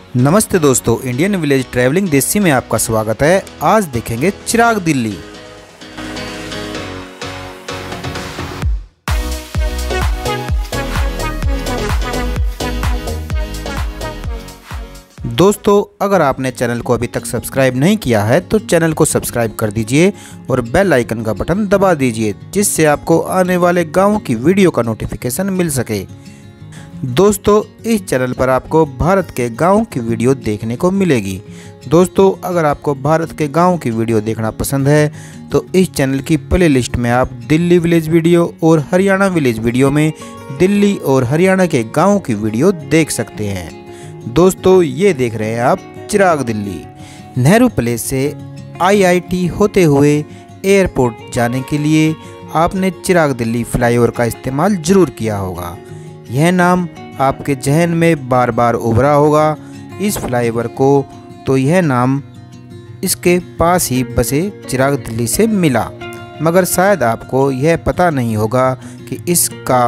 नमस्ते दोस्तों, Indian village travelling देसी में आपका स्वागत है। आज देखेंगे चिराग दिल्ली। दोस्तों, अगर आपने चैनल को अभी तक सब्सक्राइब नहीं किया है तो चैनल को सब्सक्राइब कर दीजिए और बेल आइकन का बटन दबा दीजिए, जिससे आपको आने वाले गाँव की वीडियो का नोटिफिकेशन मिल सके। दोस्तों, इस चैनल पर आपको भारत के गांव की वीडियो देखने को मिलेगी। दोस्तों, अगर आपको भारत के गांव की वीडियो देखना पसंद है तो इस चैनल की प्लेलिस्ट में आप दिल्ली विलेज वीडियो और हरियाणा विलेज वीडियो में दिल्ली और हरियाणा के गांव की वीडियो देख सकते हैं। दोस्तों, ये देख रहे हैं आप चिराग दिल्ली। नेहरू प्लेस से IIT होते हुए एयरपोर्ट जाने के लिए आपने चिराग दिल्ली फ्लाईओवर का इस्तेमाल जरूर किया होगा। यह नाम आपके जहन में बार बार उभरा होगा इस फ्लाईओवर को, तो यह नाम इसके पास ही बसे चिराग दिल्ली से मिला। मगर शायद आपको यह पता नहीं होगा कि इसका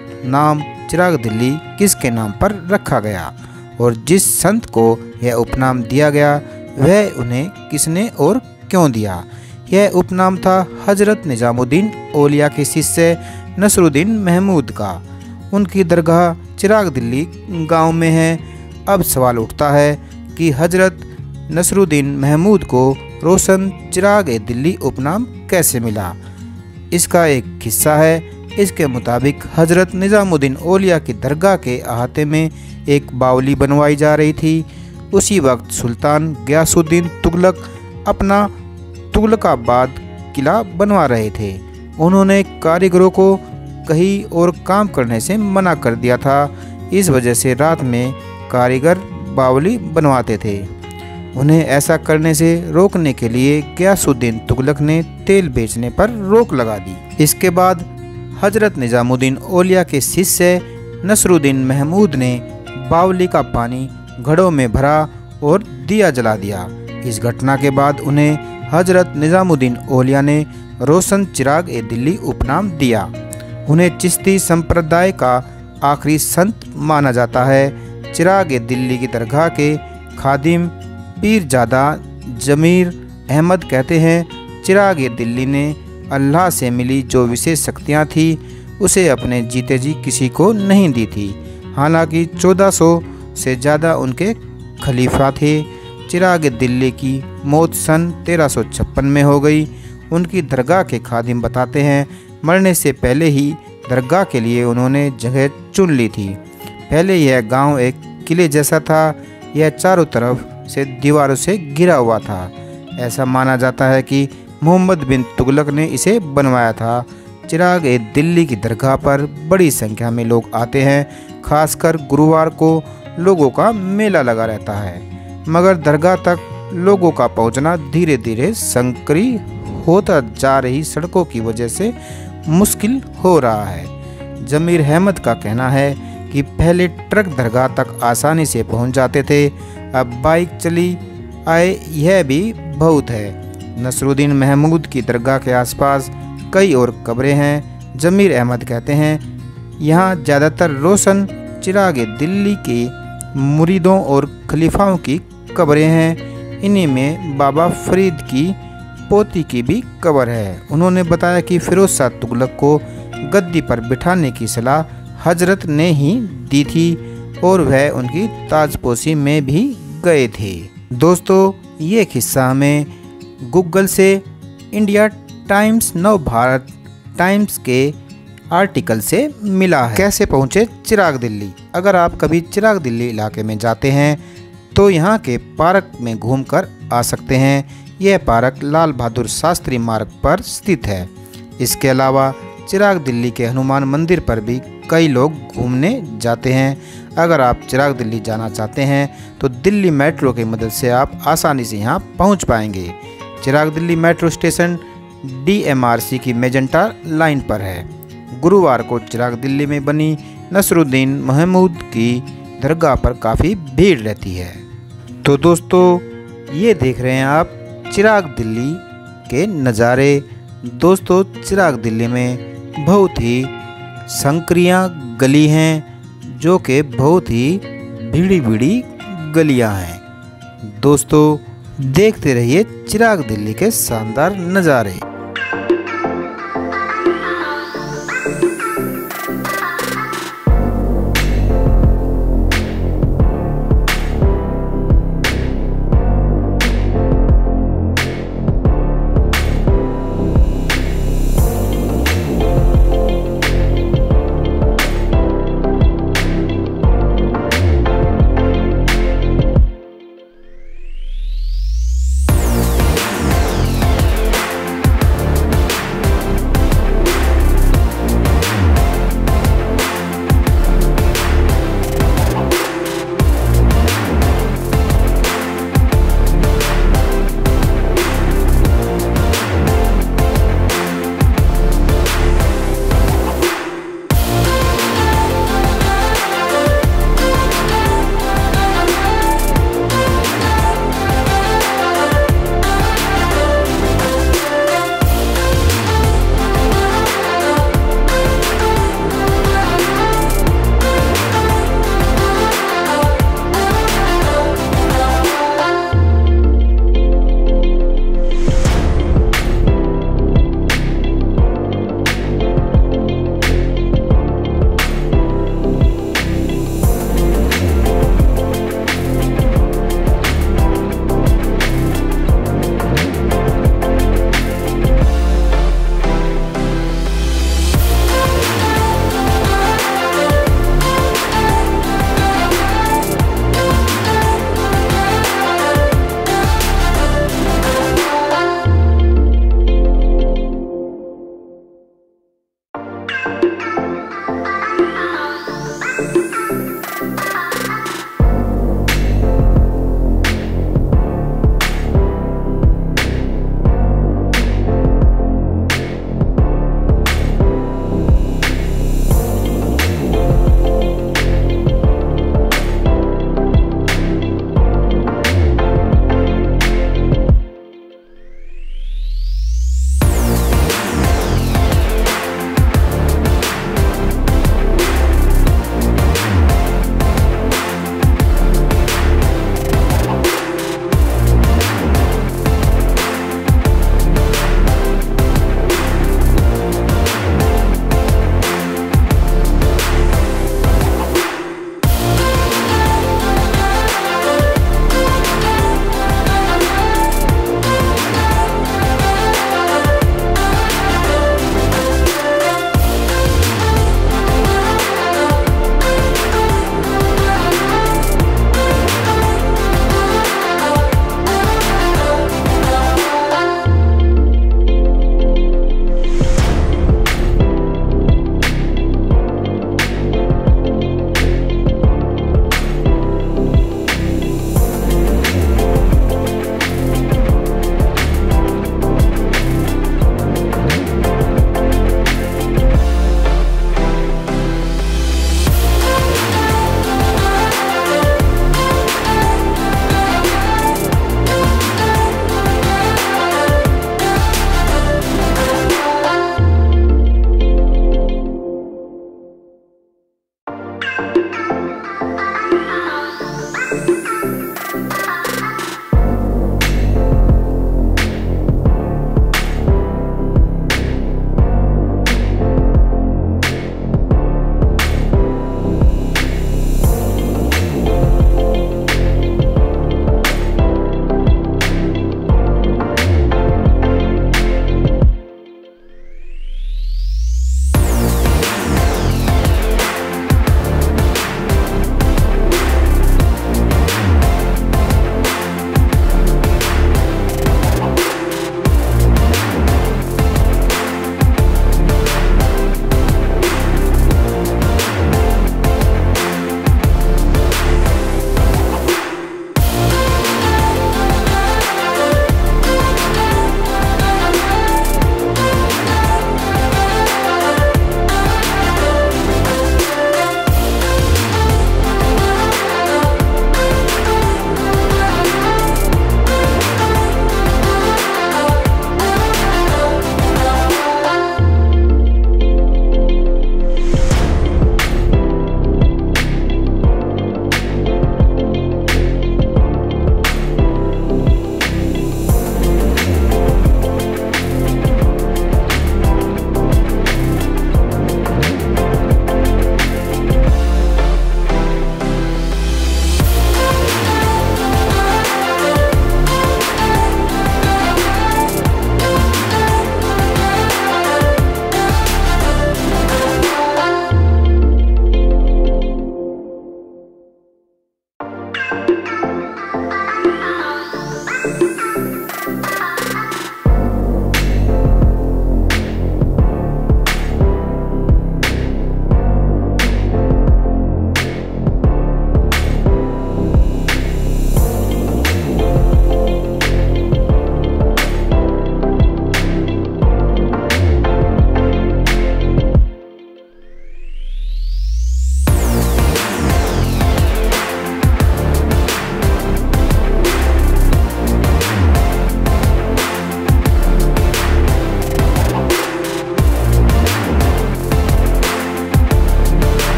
नाम चिराग दिल्ली किसके नाम पर रखा गया और जिस संत को यह उपनाम दिया गया वह उन्हें किसने और क्यों दिया। यह उपनाम था हजरत निजामुद्दीन औलिया के शिष्य नसरुद्दीन महमूद का। उनकी दरगाह चिराग दिल्ली गांव में है। अब सवाल उठता है कि हजरत नसरुद्दीन महमूद को रोशन चिराग दिल्ली उपनाम कैसे मिला। इसका एक किस्सा है। इसके मुताबिक हजरत निजामुद्दीन औलिया की दरगाह के अहाते में एक बावली बनवाई जा रही थी। उसी वक्त सुल्तान गयासुद्दीन तुगलक अपना तुगलकाबाद किला बनवा रहे थे। उन्होंने कारीगरों को कहीं और काम करने से मना कर दिया था। इस वजह से रात में कारीगर बावली बनवाते थे। उन्हें ऐसा करने से रोकने के लिए गयासुद्दीन तुगलक ने तेल बेचने पर रोक लगा दी। इसके बाद हजरत निजामुद्दीन औलिया के शिष्य नसरुद्दीन महमूद ने बावली का पानी घड़ों में भरा और दिया जला दिया। इस घटना के बाद उन्हें हजरत निजामुद्दीन औलिया ने रोशन चिराग दिल्ली उपनाम दिया। उन्हें चिश्ती संप्रदाय का आखिरी संत माना जाता है। चिराग दिल्ली की दरगाह के खादिम पीरजादा जमीर अहमद कहते हैं, चिराग दिल्ली ने अल्लाह से मिली जो विशेष शक्तियाँ थी उसे अपने जीते जी किसी को नहीं दी थी। हालांकि 1400 से ज़्यादा उनके खलीफा थे। चिराग दिल्ली की मौत सन 1356 में हो गई। उनकी दरगाह के खादिम बताते हैं, मरने से पहले ही दरगाह के लिए उन्होंने जगह चुन ली थी। पहले यह गांव एक किले जैसा था। यह चारों तरफ से दीवारों से घिरा हुआ था। ऐसा माना जाता है कि मोहम्मद बिन तुगलक ने इसे बनवाया था। चिराग दिल्ली की दरगाह पर बड़ी संख्या में लोग आते हैं। खासकर गुरुवार को लोगों का मेला लगा रहता है। मगर दरगाह तक लोगों का पहुंचना धीरे धीरे संकरी होता जा रही सड़कों की वजह से मुश्किल हो रहा है। जमीर अहमद का कहना है कि पहले ट्रक दरगाह तक आसानी से पहुंच जाते थे, अब बाइक चली आए यह भी बहुत है। नसरुद्दीन महमूद की दरगाह के आसपास कई और कब्रें हैं। जमीर अहमद कहते हैं, यहाँ ज़्यादातर रोशन चिराग दिल्ली के मुरीदों और खलीफाओं की कब्रें हैं। इन्हीं में बाबा फरीद की पोती की भी कब्र है। उन्होंने बताया कि फिरोज शाह तुगलक को गद्दी पर बिठाने की सलाह हजरत ने ही दी थी और वह उनकी ताजपोशी में भी गए थे। दोस्तों, ये किस्सा हमें गूगल से इंडिया टाइम्स नव भारत टाइम्स के आर्टिकल से मिला है। कैसे पहुँचे चिराग दिल्ली। अगर आप कभी चिराग दिल्ली इलाके में जाते हैं तो यहाँ के पार्क में घूमकर आ सकते हैं। यह पार्क लाल बहादुर शास्त्री मार्ग पर स्थित है। इसके अलावा चिराग दिल्ली के हनुमान मंदिर पर भी कई लोग घूमने जाते हैं। अगर आप चिराग दिल्ली जाना चाहते हैं तो दिल्ली मेट्रो की मदद से आप आसानी से यहाँ पहुँच पाएंगे। Chirag Delhi metro station DMRC की मेजेंटा लाइन पर है। गुरुवार को चिराग दिल्ली में बनी नसरुद्दीन महमूद की दरगाह पर काफ़ी भीड़ रहती है। तो दोस्तों, ये देख रहे हैं आप चिराग दिल्ली के नज़ारे। दोस्तों, चिराग दिल्ली में बहुत ही संकरियाँ गली हैं जो कि बहुत ही भीड़ी भीड़ी गलियां हैं। दोस्तों देखते रहिए चिराग दिल्ली के शानदार नज़ारे।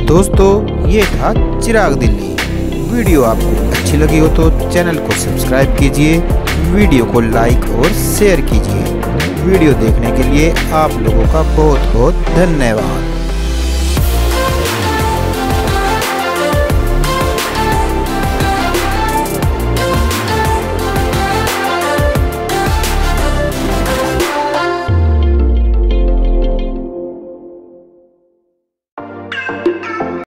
दोस्तों ये था चिराग दिल्ली। वीडियो आपको अच्छी लगी हो तो चैनल को सब्सक्राइब कीजिए, वीडियो को लाइक और शेयर कीजिए। वीडियो देखने के लिए आप लोगों का बहुत बहुत धन्यवाद।